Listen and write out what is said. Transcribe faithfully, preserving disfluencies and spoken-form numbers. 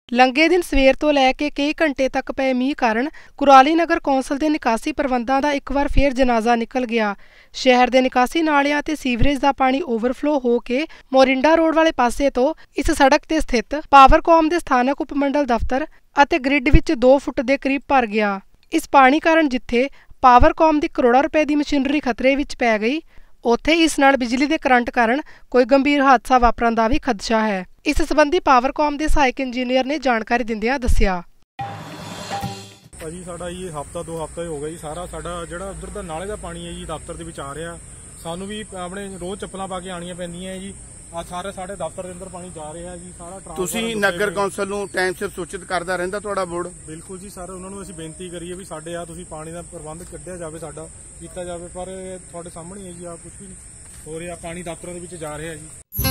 ਲੰਘੇ ਦਿਨ ਸਵੇਰ ਤੋਂ ਲੈ ਕੇ ਕਈ ਘੰਟੇ ਤੱਕ ਪਏ ਮੀਂਹ ਕਾਰਨ ਕੁਰਾਲੀ ਨਗਰ ਕੌਂਸਲ ਦੇ ਨਿਕਾਸੀ ਪ੍ਰਬੰਧਾਂ ਦਾ ਇੱਕ ਵਾਰ ਫੇਰ ਜਨਾਜ਼ਾ ਨਿਕਲ ਗਿਆ। ਸ਼ਹਿਰ ਦੇ ਨਿਕਾਸੀ ਨਾਲਿਆਂ ਤੇ ਸੀਵਰੇਜ ਦਾ ਪਾਣੀ ਓਵਰਫਲੋ ਹੋ ਕੇ ਮੋਰਿੰਡਾ ਰੋਡ ਵਾਲੇ ਪਾਸੇ ਤੋਂ ਇਸ ਸੜਕ ਤੇ ਸਥਿਤ ਪਾਵਰਕੌਮ ਦੇ ਸਥਾਨਕ ਉਪਮੰਡਲ ਦਫ਼ਤਰ ਅਤੇ ਗ੍ਰਿਡ ਵਿੱਚ ਦੋ ਫੁੱਟ ਦੇ ਕਰੀਬ ਭਰ ਗਿਆ। ਇਸ ਪਾਣੀ ਕਾਰਨ ਜਿੱਥੇ ਪਾਵਰਕੌਮ ਦੀ ਕਰੋੜਾਂ ਰੁਪਏ ਦੀ ਮਸ਼ੀਨਰੀ ਖਤਰੇ ਵਿੱਚ ਪੈ ਗਈ, ਉੱਥੇ ਇਸ ਨਾਲ ਬਿਜਲੀ ਦੇ ਕਰੰਟ ਕਾਰਨ ਕੋਈ ਗੰਭੀਰ ਹਾਦਸਾ ਵਾਪਰਨ ਦਾ ਵੀ ਖਦਸ਼ਾ ਹੈ। ਇਸ ਸੰਬੰਧੀ ਪਾਵਰਕੌਮ ਦੇ ਸਹਾਇਕ ਇੰਜੀਨੀਅਰ ਨੇ ਜਾਣਕਾਰੀ ਦਿੰਦਿਆਂ ਦੱਸਿਆ। ਭਾਜੀ ਸਾਡਾ ਜੀ ਹਫ਼ਤਾ ਦੋ ਹਫ਼ਤਾ ਹੋ ਗਿਆ ਜੀ, ਸਾਰਾ ਸਾਡਾ ਜਿਹੜਾ ਉਧਰ ਦਾ ਨਾਲੇ ਦਾ ਪਾਣੀ ਹੈ ਜੀ ਦਫ਼ਤਰ ਦੇ ਵਿੱਚ ਆ ਰਿਹਾ। ਸਾਨੂੰ ਵੀ ਆਪਣੇ ਰੋਜ਼ ਚੱਪਲਾਂ ਪਾ ਕੇ ਆਣੀਆਂ ਪੈਂਦੀਆਂ ਜੀ। ਆ ਸਾਰੇ ਸਾਡੇ ਦਫ਼ਤਰ ਦੇ ਅੰਦਰ ਪਾਣੀ ਜਾ ਰਿਹਾ ਜੀ ਸਾਰਾ। ਤੁਸੀਂ ਨਗਰ ਕੌਂਸਲ ਨੂੰ ਟਾਈਮ ਸਿਰ ਸੂਚਿਤ ਕਰਦਾ ਰਹਿੰਦਾ ਤੁਹਾਡਾ ਬੋਰਡ? ਬਿਲਕੁਲ ਜੀ ਸਰ, ਉਹਨਾਂ ਨੂੰ ਅਸੀਂ ਬੇਨਤੀ ਕਰੀਏ ਵੀ ਸਾਡੇ ਆ ਤੁਸੀਂ ਪਾਣੀ ਦਾ ਪ੍ਰਬੰਧ ਕੱਢਿਆ ਜਾਵੇ, ਸਾਡਾ ਕੀਤਾ ਜਾਵੇ, ਪਰ ਤੁਹਾਡੇ ਸਾਹਮਣੇ ਹੈ ਜੀ ਆ ਕੁਝ ਵੀ ਨਹੀਂ ਹੋ ਰਿਹਾ। ਪਾਣੀ ਦਫ਼ਤਰਾਂ ਦੇ ਵਿੱਚ ਜਾ ਰਿਹਾ ਜੀ।